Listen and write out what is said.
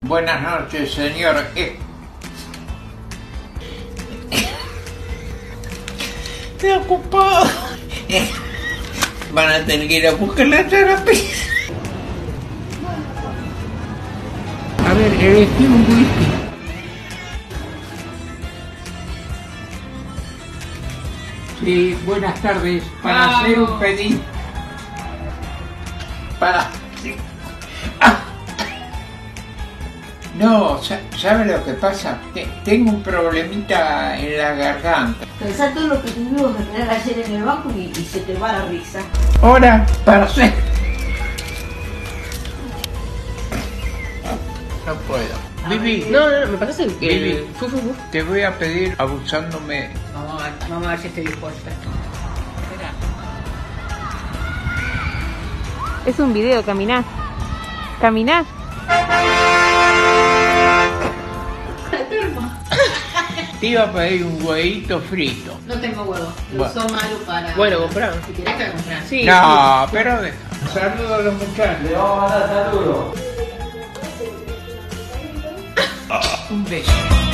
Buenas noches, señor. Estoy ocupado. Van a tener que ir a buscar la terapia. A ver, elegí un whisky. Sí, buenas tardes. Para hacer un pedido. Sí. No, ¿sabe lo que pasa? Tengo un problemita en la garganta. Pensá todo lo que tuvimos que esperar ayer en el banco y se te va la risa. Ahora, para hacer... No puedo. Vivi. No, me pasaste el que... Vivi, te voy a pedir abusándome. Vamos a ver si estoy dispuesta. Espera. Es un video, caminá. Caminá. Te iba a pedir un huevito frito. No tengo huevo. Bueno. Son malos para... Bueno, compramos. Si querés que comprar. Sí. No, pero deja. Saludos a los muchachos. Le vamos a dar saludos. Un beso.